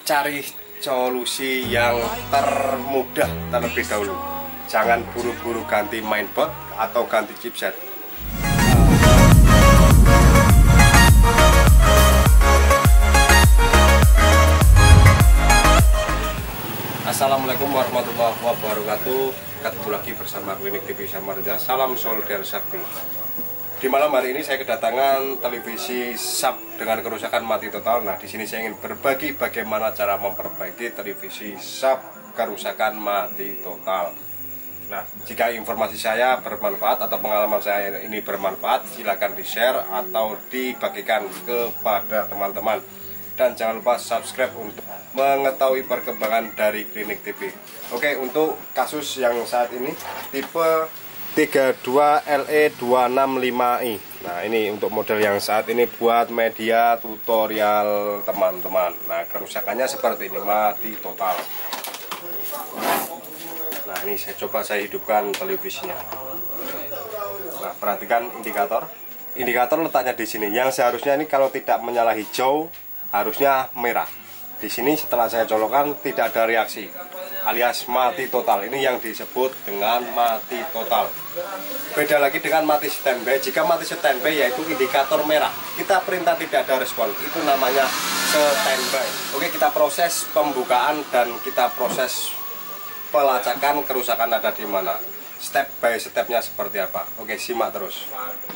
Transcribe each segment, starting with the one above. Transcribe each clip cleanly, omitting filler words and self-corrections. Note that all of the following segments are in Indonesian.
cari solusi yang termudah terlebih dahulu. Jangan buru-buru ganti mainboard atau ganti chipset. Assalamualaikum warahmatullahi wabarakatuh. Ketemu lagi bersama Klinik TV Samarinda. Salam solidar sakti. Di malam hari ini saya kedatangan televisi SAP dengan kerusakan mati total. Nah, di sini saya ingin berbagi bagaimana cara memperbaiki televisi SAP kerusakan mati total. Nah, jika informasi saya bermanfaat atau pengalaman saya ini bermanfaat, silakan di-share atau dibagikan kepada teman-teman. Dan jangan lupa subscribe untuk mengetahui perkembangan dari Klinik TV. Oke, untuk kasus yang saat ini tipe 32LE265i. Nah, ini untuk model yang saat ini buat media tutorial teman-teman. Nah, kerusakannya seperti ini, mati total. Nah, ini saya hidupkan televisinya. Nah, perhatikan indikator. Indikator letaknya di sini. Yang seharusnya ini kalau tidak menyala hijau, harusnya merah. Di sini setelah saya colokkan tidak ada reaksi, alias mati total. Ini yang disebut dengan mati total. Beda lagi dengan mati standby. Jika mati standby yaitu indikator merah, kita perintah tidak ada respon, itu namanya standby. Oke, kita proses pembukaan dan kita proses pelacakan kerusakan ada di mana. Step by stepnya seperti apa. Oke, simak terus.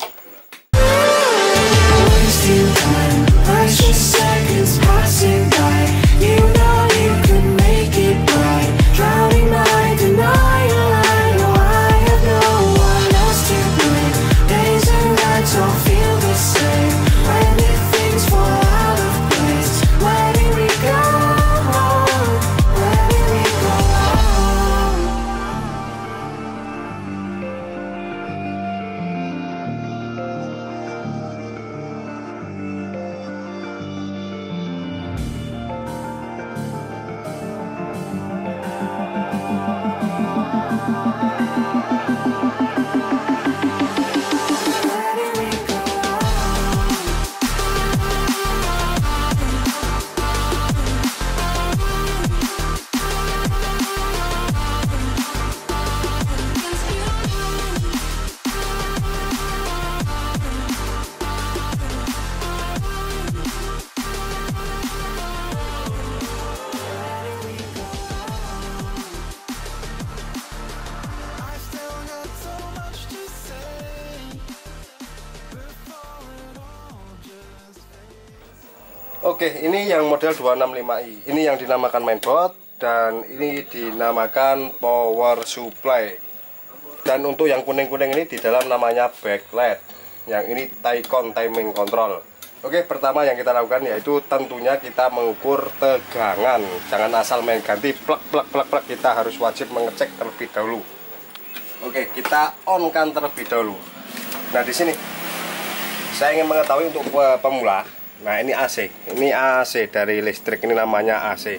Oke, ini yang model 265i. Ini yang dinamakan mainboard dan ini dinamakan power supply. Dan untuk yang kuning-kuning ini di dalam namanya backlight. Yang ini Taycon timing control. Oke, pertama yang kita lakukan yaitu tentunya kita mengukur tegangan. Jangan asal main ganti plak. Kita harus wajib mengecek terlebih dahulu. Oke, kita on-kan terlebih dahulu. Nah, di sini saya ingin mengetahui untuk pemula. Nah, ini AC. Ini AC dari listrik, ini namanya AC.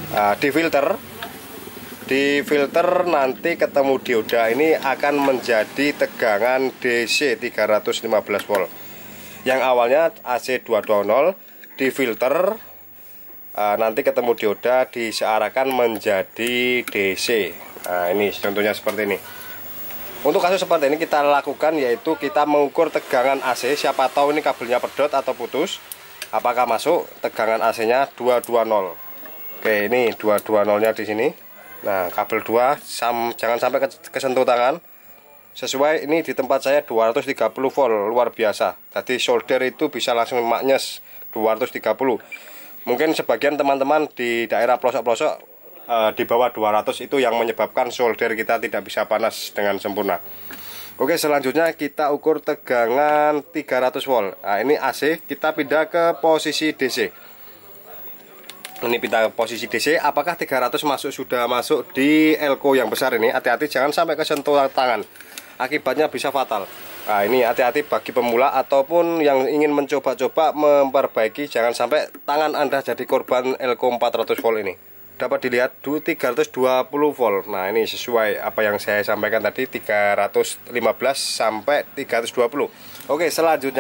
Di filter nanti ketemu dioda ini akan menjadi tegangan DC 315 volt. Yang awalnya AC 220 di filter nanti ketemu dioda disearahkan menjadi DC. Nah, ini contohnya seperti ini. Untuk kasus seperti ini kita lakukan yaitu kita mengukur tegangan AC. Siapa tahu ini kabelnya pedot atau putus. Apakah masuk tegangan AC-nya 220. Oke, ini 220-nya di sini. Nah, kabel 2 jangan sampai kesentuh tangan. Sesuai ini di tempat saya 230 volt, luar biasa. Jadi solder itu bisa langsung maknyes 230. Mungkin sebagian teman-teman di daerah pelosok-pelosok di bawah 200 itu yang menyebabkan solder kita tidak bisa panas dengan sempurna. Oke, selanjutnya kita ukur tegangan 300 volt. Nah, ini AC, kita pindah ke posisi DC. Ini pindah ke posisi DC. Apakah 300 sudah masuk di elko yang besar ini? Hati-hati jangan sampai kesentuh tangan. Akibatnya bisa fatal. Nah, ini hati-hati bagi pemula ataupun yang ingin mencoba-coba memperbaiki, jangan sampai tangan Anda jadi korban elko 400 volt ini. Dapat dilihat 320 volt. Nah, ini sesuai apa yang saya sampaikan tadi, 315 sampai 320. Oke, selanjutnya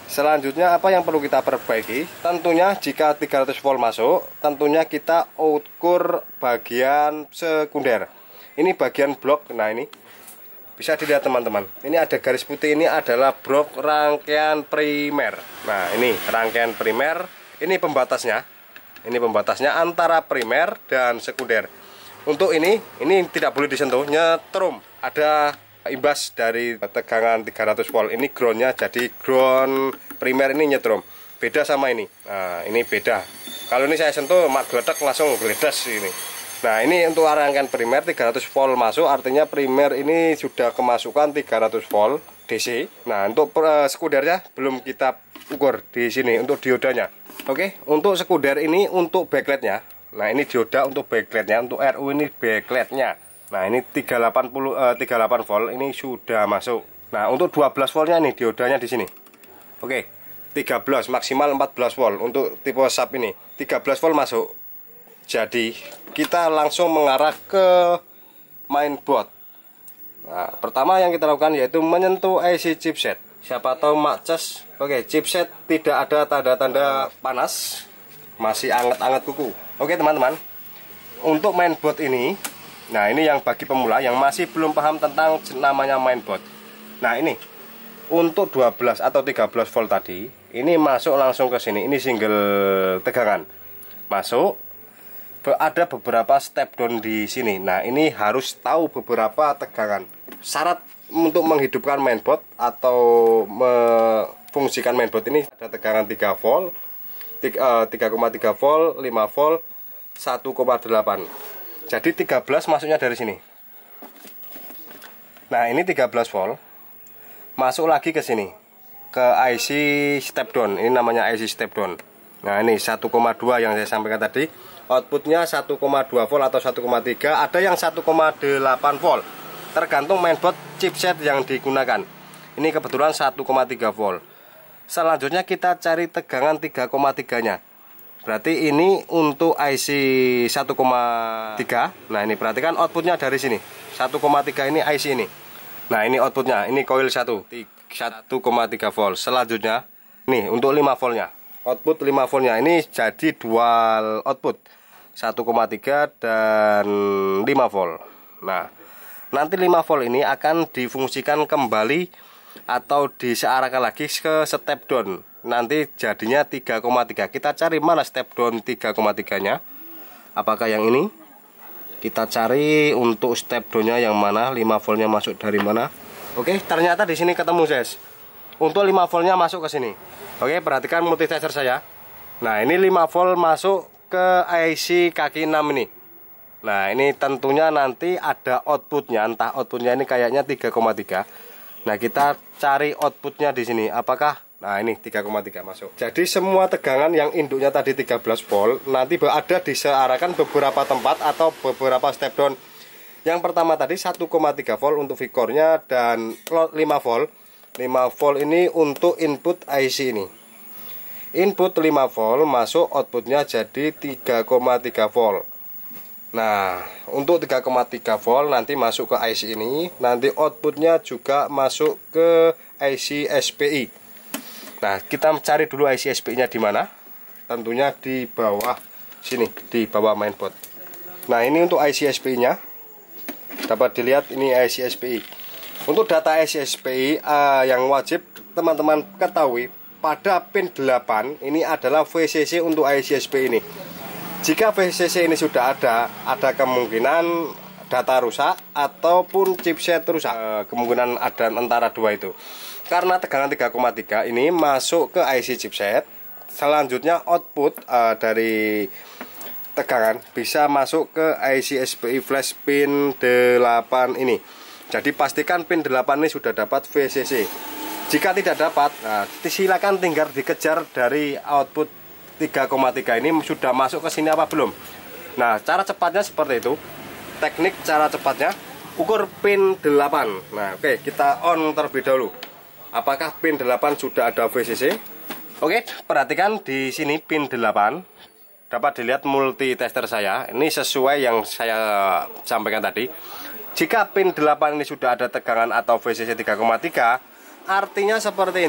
Selanjutnya apa yang perlu kita perbaiki? Tentunya jika 300 volt masuk, tentunya kita ukur bagian sekunder. Ini bagian blok. Nah, ini bisa dilihat teman-teman. Ini ada garis putih, ini adalah blok rangkaian primer. Nah, ini rangkaian primer. Ini pembatasnya. Ini pembatasnya antara primer dan sekunder. Untuk ini tidak boleh disentuh, nyetrum. Ada imbas dari tegangan 300 volt. Ini groundnya, jadi ground primer ini nyetrum. Beda sama ini. Nah, ini beda. Kalau ini saya sentuh, mak geletek langsung geledas ini. Nah, ini untuk rangkaian primer 300 volt masuk, artinya primer ini sudah kemasukan 300 volt DC. Nah, untuk sekundernya belum kita ukur di sini untuk diodanya. Oke, untuk sekunder ini untuk backlightnya. Nah, ini dioda untuk backlightnya, untuk RU ini backlightnya. Nah, ini 38 volt ini sudah masuk. Nah, untuk 12 voltnya nih diodanya di sini. Oke, 13 maksimal 14 volt untuk tipe sub ini. 13 volt masuk. Jadi, kita langsung mengarah ke mainboard. Nah, pertama yang kita lakukan yaitu menyentuh IC chipset. Siapa tahu Makces. Oke, chipset tidak ada tanda-tanda panas. Masih anget-anget kuku. Oke, teman-teman. Untuk mainboard ini, nah, ini yang bagi pemula yang masih belum paham tentang namanya mainboard. Nah, ini untuk 12 atau 13 volt tadi, ini masuk langsung ke sini. Ini single tegangan. Masuk. Ada beberapa step down di sini. Nah, ini harus tahu beberapa tegangan. Syarat untuk menghidupkan mainboard atau memfungsikan mainboard ini ada tegangan 3 volt, 3,3 volt, 5 volt, 1,8. Jadi 13 masuknya dari sini. Nah, ini 13 volt. Masuk lagi ke sini. Ke IC step down. Ini namanya IC step down. Nah, ini 1,2 yang saya sampaikan tadi. Outputnya 1,2 volt atau 1,3. Ada yang 1,8 volt. Tergantung mainboard chipset yang digunakan. Ini kebetulan 1,3 volt. Selanjutnya kita cari tegangan 3,3-nya. Berarti ini untuk IC 1,3. Nah, ini perhatikan outputnya dari sini. 1,3 ini IC ini. Nah, ini outputnya. Ini coil 1,3 volt. Selanjutnya, nih untuk 5 voltnya. Output 5 voltnya. Ini jadi dual output. 1,3 dan 5 volt. Nah, nanti 5 volt ini akan difungsikan kembali atau disearahkan lagi ke step down. Nanti jadinya 3,3. Kita cari mana step down 3,3-nya. Apakah yang ini? Kita cari untuk step down-nya yang mana, 5 voltnya masuk dari mana. Oke, ternyata di sini ketemu, guys. Untuk 5 voltnya masuk ke sini. Oke, perhatikan multitester saya. Nah, ini 5 volt masuk ke IC kaki 6 ini. Nah, ini tentunya nanti ada outputnya. Entah outputnya ini kayaknya 3,3. Nah, kita cari outputnya di sini. Apakah? Nah, ini 3,3 masuk. Jadi semua tegangan yang induknya tadi 13 volt nanti ada disearahkan beberapa tempat atau beberapa step down. Yang pertama tadi 1,3 volt untuk Vicor-nya dan 5 volt. 5 volt ini untuk input IC ini. Input 5 volt masuk, outputnya jadi 3,3 volt. Nah, untuk 3,3 volt nanti masuk ke IC ini. Nanti outputnya juga masuk ke IC SPI. Nah, kita cari dulu IC SPI-nya di mana? Tentunya di bawah sini, di bawah mainboard. Nah, ini untuk IC SPI-nya. Dapat dilihat ini IC SPI. Untuk data IC SPI yang wajib teman-teman ketahui, pada pin 8 ini adalah VCC untuk IC SPI ini. Jika VCC ini sudah ada kemungkinan data rusak ataupun chipset rusak. Kemungkinan ada antara dua itu. Karena tegangan 3,3 ini masuk ke IC chipset. Selanjutnya output dari tegangan bisa masuk ke IC SPI flash pin 8 ini. Jadi pastikan pin 8 ini sudah dapat VCC. Jika tidak dapat, nah, silakan tinggal dikejar dari output 3,3 ini sudah masuk ke sini apa belum. Nah, cara cepatnya seperti itu. Teknik cara cepatnya ukur pin 8. Nah, oke, kita on terlebih dahulu. Apakah pin 8 sudah ada VCC? Oke, perhatikan di sini pin 8. Dapat dilihat multitester saya. Ini sesuai yang saya sampaikan tadi. Jika pin 8 ini sudah ada tegangan atau VCC 3,3, artinya seperti ini.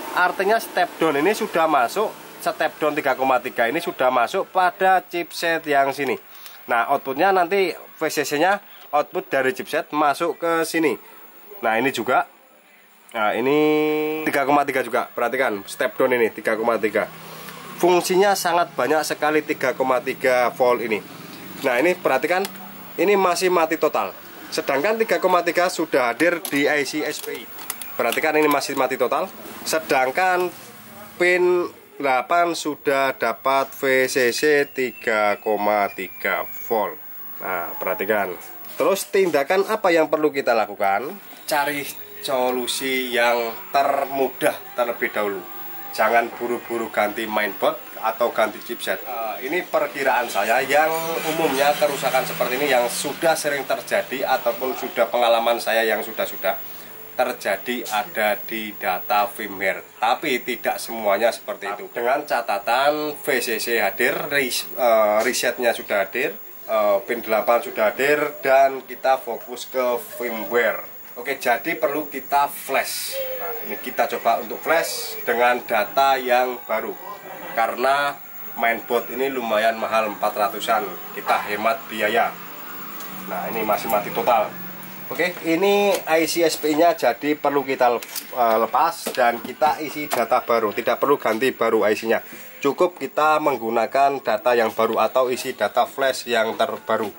Artinya step down ini sudah masuk, step down 3,3 ini sudah masuk pada chipset yang sini. Nah, outputnya nanti VCC nya output dari chipset masuk ke sini. Nah, ini juga. Nah, ini 3,3 juga. Perhatikan, step down ini 3,3. Fungsinya sangat banyak sekali 3,3 volt ini. Nah, ini perhatikan, ini masih mati total. Sedangkan 3,3 sudah hadir di IC SPI. Perhatikan, ini masih mati total. Sedangkan pin 8 sudah dapat VCC 3,3 volt. Nah, perhatikan. Terus tindakan apa yang perlu kita lakukan? Cari solusi yang termudah terlebih dahulu. Jangan buru-buru ganti mainboard atau ganti chipset. Ini perkiraan saya yang umumnya kerusakan seperti ini yang sudah sering terjadi ataupun sudah pengalaman saya yang sudah terjadi ada di data firmware, tapi tidak semuanya seperti itu. Dengan catatan VCC hadir, resetnya sudah hadir, pin 8 sudah hadir, dan kita fokus ke firmware. Oke, jadi perlu kita flash. Nah, ini kita coba untuk flash dengan data yang baru, karena mainboard ini lumayan mahal, 400-an, kita hemat biaya. Nah, ini masih mati total. Oke, ini IC SPI-nya, jadi perlu kita lepas dan kita isi data baru. Tidak perlu ganti baru IC-nya. Cukup kita menggunakan data yang baru atau isi data flash yang terbaru.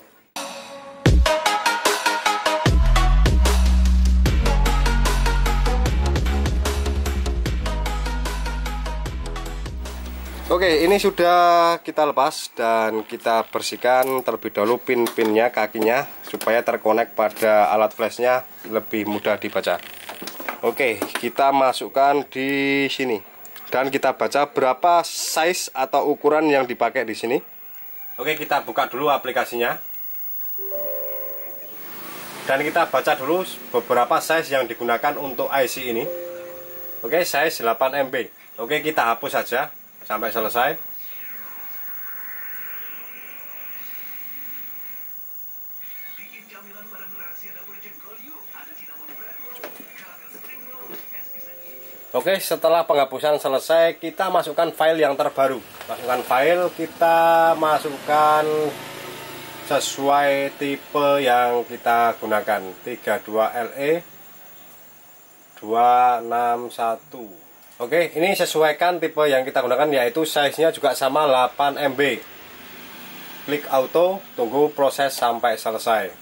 Oke, ini sudah kita lepas dan kita bersihkan terlebih dahulu pin-pinnya, kakinya, supaya terkonek pada alat flashnya lebih mudah dibaca. Oke, kita masukkan di sini dan kita baca berapa size atau ukuran yang dipakai di sini. Oke, kita buka dulu aplikasinya dan kita baca dulu beberapa size yang digunakan untuk IC ini. Oke, size 8 MB. Oke, kita hapus saja sampai selesai. Oke, setelah penghapusan selesai, kita masukkan file yang terbaru. Masukkan file, kita masukkan sesuai tipe yang kita gunakan, 32LE 261. Oke, ini sesuaikan tipe yang kita gunakan, yaitu size-nya juga sama 8 MB. Klik auto, tunggu proses sampai selesai.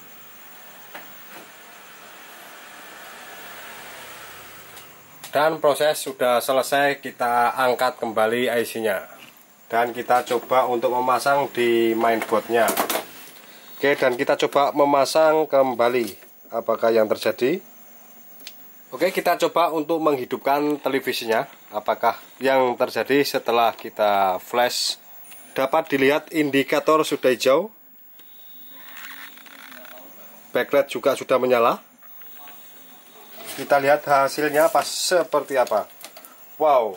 Dan proses sudah selesai, kita angkat kembali IC-nya. Dan kita coba untuk memasang di mainboard-nya. Oke, dan kita coba memasang kembali. Apakah yang terjadi? Oke, kita coba untuk menghidupkan televisinya. Apakah yang terjadi setelah kita flash? Dapat dilihat indikator sudah hijau. Backlight juga sudah menyala. Kita lihat hasilnya pas seperti apa. Wow.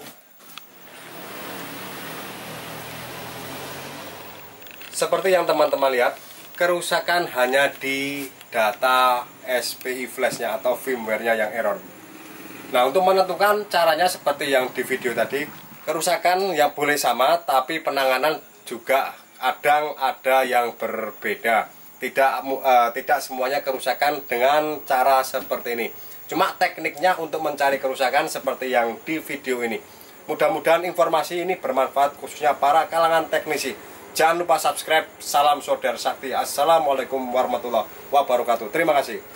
Seperti yang teman-teman lihat, kerusakan hanya di data SPI flashnya atau firmware-nya yang error. Nah, untuk menentukan caranya seperti yang di video tadi, kerusakan yang boleh sama, tapi penanganan juga ada yang berbeda. Tidak semuanya kerusakan dengan cara seperti ini. Cuma tekniknya untuk mencari kerusakan seperti yang di video ini. Mudah-mudahan informasi ini bermanfaat khususnya para kalangan teknisi. Jangan lupa subscribe. Salam saudara sakti. Assalamualaikum warahmatullahi wabarakatuh. Terima kasih.